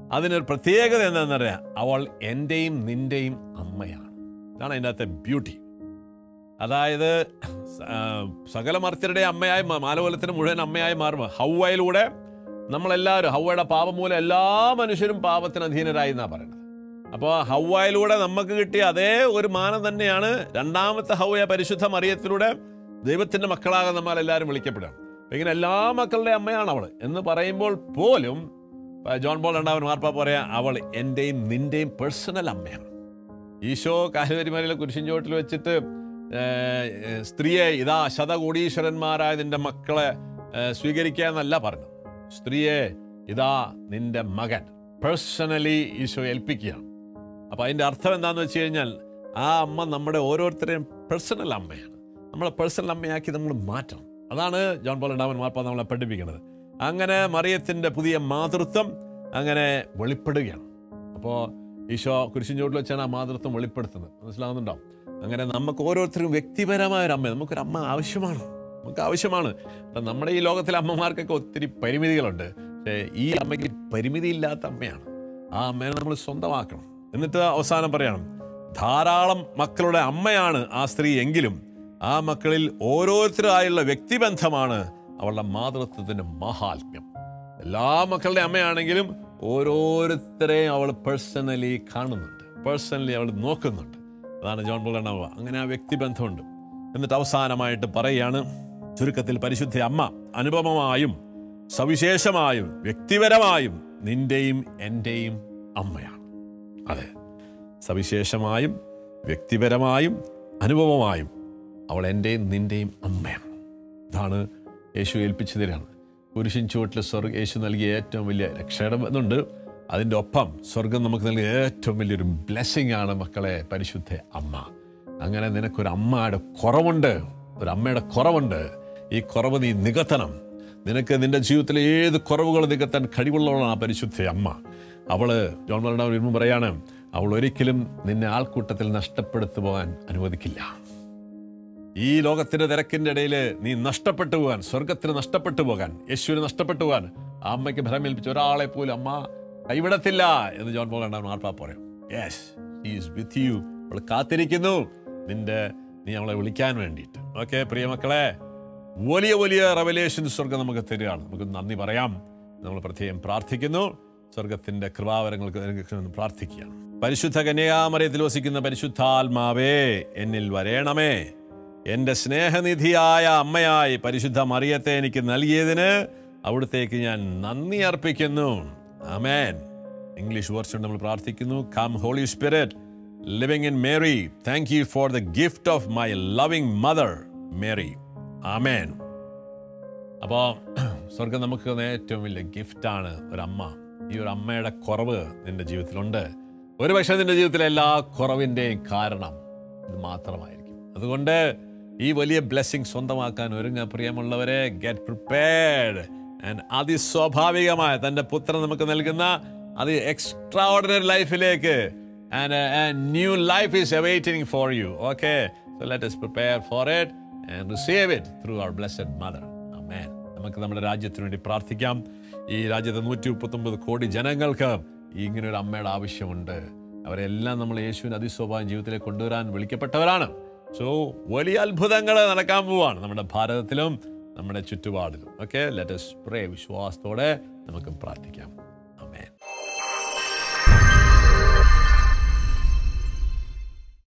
അതിനൊരു പ്രത്യേകത എന്താണെന്ന് പറയാം, അവൾ എൻ്റെയും നിൻ്റെയും അമ്മയാണ്. ഇതാണ് അതിൻ്റെ അകത്തെ ബ്യൂട്ടി. അതായത് സകല മർത്യരുടെ അമ്മയായി, മാനവകുലത്തിന് മുഴുവൻ അമ്മയായി മാറുമ്പോൾ ഹൗവയിലൂടെ നമ്മളെല്ലാവരും, ഹൗവയുടെ പാപം മൂലം എല്ലാ മനുഷ്യരും പാപത്തിന് അധീനരായി എന്നാണ് പറയുന്നത്. അപ്പോൾ ഹൗവയിലൂടെ നമുക്ക് കിട്ടിയ അതേ ഒരു മാനം തന്നെയാണ് രണ്ടാമത്തെ ഹൗവയ പരിശുദ്ധ മറിയത്തിലൂടെ ദൈവത്തിൻ്റെ മക്കളാകാൻ നമ്മളെല്ലാവരും വിളിക്കപ്പെടുക. അപ്പം ഇങ്ങനെ എല്ലാ മക്കളുടെ അമ്മയാണ് അവൾ എന്ന് പറയുമ്പോൾ പോലും ജോൺ പോൾ രണ്ടാമൻ മാർപ്പാപ്പ പറയാം, അവൾ എൻ്റെയും നിൻ്റെയും പേഴ്സണൽ അമ്മയാണ്. ഈശോ കാൽവരിമലയിലെ കുരിശിൻ ചുവട്ടിൽ വെച്ചിട്ട് സ്ത്രീയെ ഇതാ ശതകോടീശ്വരന്മാരായ നിന്റെ മക്കളെ സ്വീകരിക്കുക എന്നല്ല പറഞ്ഞു. സ്ത്രീയെ ഇതാ നിന്റെ മകൻ പേഴ്സണലി ഈശോ ഏൽപ്പിക്കുകയാണ്. അപ്പോൾ അതിൻ്റെ അർത്ഥം എന്താണെന്ന് വെച്ച് കഴിഞ്ഞാൽ ആ അമ്മ നമ്മുടെ ഓരോരുത്തരെയും പേഴ്സണൽ അമ്മയാണ്. നമ്മളെ പേഴ്സണൽ അമ്മയാക്കി നമ്മൾ മാറ്റണം. അതാണ് ജോൺ പോൾ രണ്ടാമൻ മാർപ്പാപ്പ നമ്മളെ പഠിപ്പിക്കുന്നത്. അങ്ങനെ മറിയത്തിൻ്റെ പുതിയ മാതൃത്വം അങ്ങനെ വെളിപ്പെടുകയാണ്. അപ്പോൾ ഈശോ കുരിശിൻ ചുവട്ടിൽ വെച്ചാണ് ആ മാതൃത്വം വെളിപ്പെടുത്തുന്നത്. മനസ്സിലാകുന്നുണ്ടോ? അങ്ങനെ നമുക്ക് ഓരോരുത്തർക്കും വ്യക്തിപരമായ ഒരു അമ്മ, നമുക്കൊരു അമ്മ ആവശ്യമാണ്. അപ്പം നമ്മുടെ ഈ ലോകത്തിലെ അമ്മമാർക്കൊക്കെ ഒത്തിരി പരിമിതികളുണ്ട്. പക്ഷേ ഈ അമ്മയ്ക്ക് പരിമിതിയില്ലാത്ത അമ്മയാണ്. ആ അമ്മയെ നമ്മൾ സ്വന്തമാക്കണം. എന്നിട്ട് അവസാനം പറയണം, ധാരാളം മക്കളുടെ അമ്മയാണ് ആ സ്ത്രീ എങ്കിലും ആ മക്കളിൽ ഓരോരുത്തരായുള്ള വ്യക്തിബന്ധമാണ് അവളുടെ മാതൃത്വത്തിൻ്റെ മഹാത്മ്യം. എല്ലാ മക്കളുടെ അമ്മയാണെങ്കിലും ഓരോരുത്തരെയും അവൾ പേഴ്സണലി കാണുന്നുണ്ട്, പേഴ്സണലി അവൾ നോക്കുന്നുണ്ട്. അതാണ് ജോൺ പോൾ രണ്ടാമൻ. അങ്ങനെ ആ വ്യക്തിബന്ധമുണ്ട്. എന്നിട്ട് അവസാനമായിട്ട് പറയുകയാണ്, ചുരുക്കത്തിൽ പരിശുദ്ധ അമ്മ അനുപമമായും സവിശേഷമായും വ്യക്തിപരമായും നിന്റെയും എൻ്റെയും അമ്മയാണ്. അതെ, സവിശേഷമായും വ്യക്തിപരമായും അനുപമമായും അവൾ എൻ്റെയും നിൻ്റെയും അമ്മയാണ്. ഇതാണ് യേശു ഏൽപ്പിച്ചു തരാണ്. കുരിശിൻ ചുവട്ടിൽ യേശു നൽകിയ ഏറ്റവും വലിയ രക്ഷയുടെ എന്നുണ്ട്. അതിൻ്റെ ഒപ്പം സ്വർഗം നമുക്ക് നൽകിയ ഏറ്റവും വലിയൊരു ബ്ലെസ്സിങ് ആണ് മക്കളെ പരിശുദ്ധ അമ്മ. അങ്ങനെ നിനക്കൊരു അമ്മയുടെ കുറവുണ്ട്, ഒരു അമ്മയുടെ കുറവുണ്ട്. ഈ കുറവ് നീ നികത്തണം. നിനക്ക് നിൻ്റെ ജീവിതത്തിലെ ഏത് കുറവുകൾ നികത്താൻ കഴിവുള്ളവളാണ് ആ പരിശുദ്ധ അമ്മ. അവള് ജോൺ പോൾ രണ്ടാമൻ വീണ്ടും പറയാണ്, അവൾ ഒരിക്കലും നിന്നെ ആൾക്കൂട്ടത്തിൽ നഷ്ടപ്പെടുത്തു പോകാൻ അനുവദിക്കില്ല. ഈ ലോകത്തിൻ്റെ തിരക്കിൻ്റെ ഇടയിൽ നീ നഷ്ടപ്പെട്ടു പോകാൻ, സ്വർഗത്തിന് നഷ്ടപ്പെട്ടു പോകാൻ, യേശുവിന് നഷ്ടപ്പെട്ടു പോകാൻ ആ അമ്മയ്ക്ക് ഭരമേൽപ്പിച്ച ഒരാളെ പോലും അമ്മ കൈവിടത്തില്ല എന്ന് ജോൺ പോൾ രണ്ടാമൻ മാർപ്പാപ്പ പറയും. Yes, he is with you. അവൾ കാത്തിരിക്കുന്നു നീ അവളെ വിളിക്കാൻ വേണ്ടിയിട്ട്. ഓക്കെ പ്രിയമക്കളെ, വലിയ വലിയ റെവലേഷൻ സ്വർഗം നമുക്ക് തരികയാണ്. നമുക്ക് നന്ദി പറയാം. നമ്മൾ പ്രത്യേകം പ്രാർത്ഥിക്കുന്നു. സ്വർഗത്തിൻ്റെ കൃപാവരങ്ങൾക്ക് പ്രാർത്ഥിക്കുകയാണ്. പരിശുദ്ധ കന്യകാമറിയത്തിൽ വസിക്കുന്ന പരിശുദ്ധാത്മാവേ, എന്നിൽ വരേണമേ. എൻ്റെ സ്നേഹനിധിയായ അമ്മയായി പരിശുദ്ധ മറിയത്തെ എനിക്ക് നൽകിയതിന് അവിടുത്തേക്ക് ഞാൻ നന്ദി അർപ്പിക്കുന്നു. ആമേൻ. ഇംഗ്ലീഷ് വേർഷൻ നമ്മൾ പ്രാർത്ഥിക്കുന്നു. Come holy spirit living in Mary, thank you for the gift of my loving mother Mary. ആമേൻ. അപ്പോൾ സ്വർഗം നമുക്ക് ഏറ്റവും വലിയ ഗിഫ്റ്റാണ് ഒരമ്മ. ഈ ഒരു അമ്മയുടെ കുറവ് നിൻ്റെ ജീവിതത്തിലുണ്ട്. ഒരുപക്ഷെ നിൻ്റെ ജീവിതത്തിലെ എല്ലാ കുറവിൻ്റെയും കാരണം ഇത് മാത്രമായിരിക്കും. അതുകൊണ്ട് ഈ വലിയ ബ്ലെസ്സിങ് സ്വന്തമാക്കാൻ ഒരുങ്ങ പ്രിയമുള്ളവരെ. Get prepared. ആൻഡ് അതിസ്വാഭാവികമായ തൻ്റെ പുത്രൻ നമുക്ക് നൽകുന്ന എക്സ്ട്രാ ഓർഡിനറി ലൈഫിലേക്ക് and a new life is awaiting for you. Okay, so let us prepare for it and receive it through our blessed mother. Amen. നമുക്ക് നമ്മുടെ രാജ്യത്തിന് വേണ്ടി പ്രാർത്ഥിക്കാം. ഈ രാജ്യത്തെ 139 കോടി ജനങ്ങൾക്ക് ഇങ്ങനെ ഒരു അമ്മയുടെ ആവശ്യമുണ്ട്. അവരെല്ലാം നമ്മൾ യേശുവിൻ്റെ അതിസ്വാഭാവിക ജീവിതത്തിലേക്ക് കൊണ്ടുവരാൻ വിളിക്കപ്പെട്ടവരാണ്. സോ വലിയ അത്ഭുതങ്ങൾ നടക്കാൻ പോവാണ് നമ്മുടെ ഭാരതത്തിലും നമ്മുടെ ചുറ്റുപാടിലും. Okay, let us pray. വിശ്വാസത്തോടെ നമുക്ക് പ്രാർത്ഥിക്കാം. ആമേൻ.